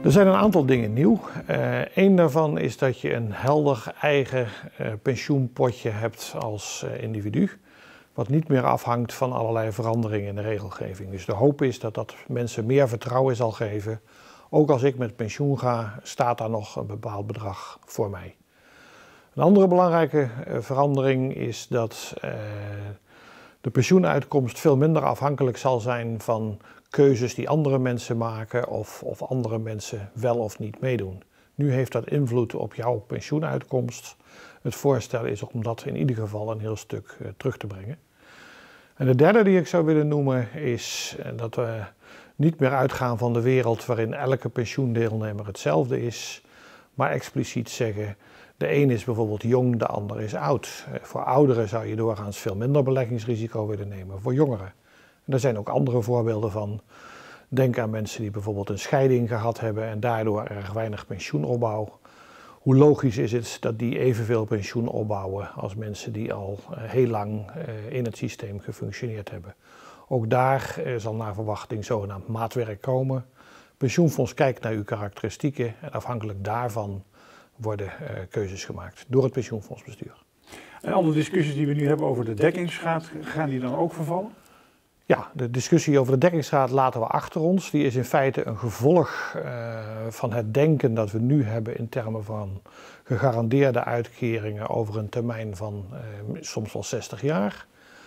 Er zijn een aantal dingen nieuw. Eén daarvan is dat je een helder eigen pensioenpotje hebt als individu. Wat niet meer afhangt van allerlei veranderingen in de regelgeving. Dus de hoop is dat dat mensen meer vertrouwen zal geven. Ook als ik met pensioen ga, staat daar nog een bepaald bedrag voor mij. Een andere belangrijke verandering is dat de pensioenuitkomst veel minder afhankelijk zal zijn van keuzes die andere mensen maken of andere mensen wel of niet meedoen. Nu heeft dat invloed op jouw pensioenuitkomst. Het voorstel is om dat in ieder geval een heel stuk terug te brengen. En de derde die ik zou willen noemen is dat we niet meer uitgaan van de wereld waarin elke pensioendeelnemer hetzelfde is, maar expliciet zeggen: de een is bijvoorbeeld jong, de ander is oud. Voor ouderen zou je doorgaans veel minder beleggingsrisico willen nemen, voor jongeren. En er zijn ook andere voorbeelden van. Denk aan mensen die bijvoorbeeld een scheiding gehad hebben en daardoor erg weinig pensioenopbouw. Hoe logisch is het dat die evenveel pensioen opbouwen als mensen die al heel lang in het systeem gefunctioneerd hebben. Ook daar zal naar verwachting zogenaamd maatwerk komen. Pensioenfonds kijkt naar uw karakteristieken en afhankelijk daarvan worden keuzes gemaakt door het pensioenfondsbestuur. En alle discussies die we nu hebben over de dekkingsgraad, gaan die dan ook vervallen? Ja, de discussie over de dekkingsgraad laten we achter ons. Die is in feite een gevolg van het denken dat we nu hebben in termen van gegarandeerde uitkeringen over een termijn van soms wel 60 jaar.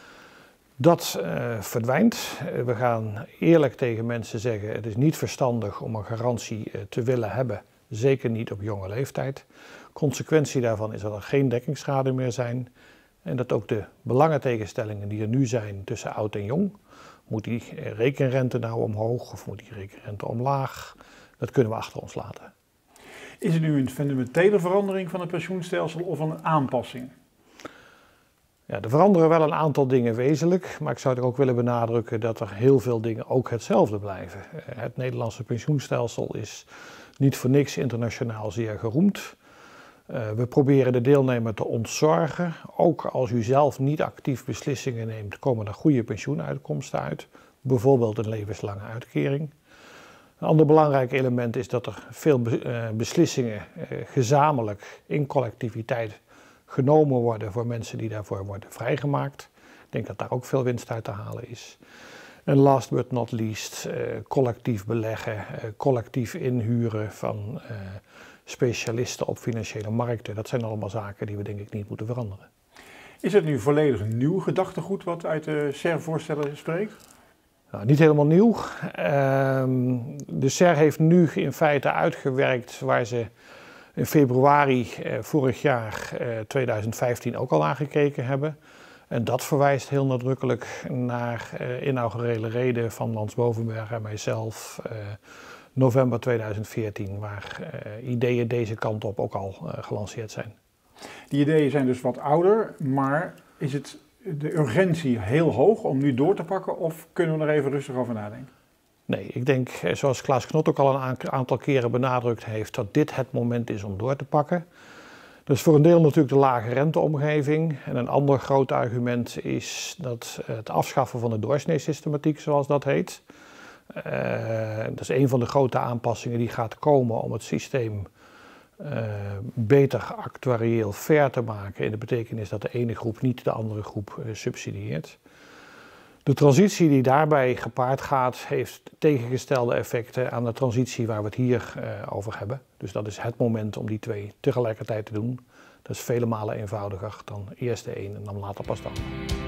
Dat verdwijnt. We gaan eerlijk tegen mensen zeggen: het is niet verstandig om een garantie te willen hebben, zeker niet op jonge leeftijd. Consequentie daarvan is dat er geen dekkingsgraden meer zijn en dat ook de belangentegenstellingen die er nu zijn tussen oud en jong, moet die rekenrente nou omhoog of moet die rekenrente omlaag, dat kunnen we achter ons laten. Is het nu een fundamentele verandering van het pensioenstelsel of een aanpassing? Ja, er veranderen wel een aantal dingen wezenlijk, maar ik zou er ook willen benadrukken dat er heel veel dingen ook hetzelfde blijven. Het Nederlandse pensioenstelsel is niet voor niks internationaal zeer geroemd. We proberen de deelnemer te ontzorgen. Ook als u zelf niet actief beslissingen neemt, komen er goede pensioenuitkomsten uit. Bijvoorbeeld een levenslange uitkering. Een ander belangrijk element is dat er veel beslissingen gezamenlijk in collectiviteit genomen worden voor mensen die daarvoor worden vrijgemaakt. Ik denk dat daar ook veel winst uit te halen is. En last but not least, collectief beleggen, collectief inhuren van specialisten op financiële markten. Dat zijn allemaal zaken die we denk ik niet moeten veranderen. Is het nu volledig nieuw gedachtegoed wat uit de SER-voorstellen spreekt? Nou, niet helemaal nieuw. De SER heeft nu in feite uitgewerkt waar ze in februari vorig jaar 2015 ook al aangekeken hebben. En dat verwijst heel nadrukkelijk naar inaugurele reden van Lans Bovenberg en mijzelf november 2014, waar ideeën deze kant op ook al gelanceerd zijn. Die ideeën zijn dus wat ouder, maar is het de urgentie heel hoog om nu door te pakken of kunnen we er even rustig over nadenken? Nee, ik denk, zoals Klaas Knot ook al een aantal keren benadrukt heeft, dat dit het moment is om door te pakken. Dat is voor een deel natuurlijk de lage renteomgeving. En een ander groot argument is dat het afschaffen van de doorsneesystematiek, zoals dat heet. Dat is een van de grote aanpassingen die gaat komen om het systeem beter actuarieel fair te maken. In de betekenis dat de ene groep niet de andere groep subsidieert. De transitie die daarbij gepaard gaat, heeft tegengestelde effecten aan de transitie waar we het hier over hebben. Dus dat is het moment om die twee tegelijkertijd te doen. Dat is vele malen eenvoudiger dan eerst de een en dan later pas de ander.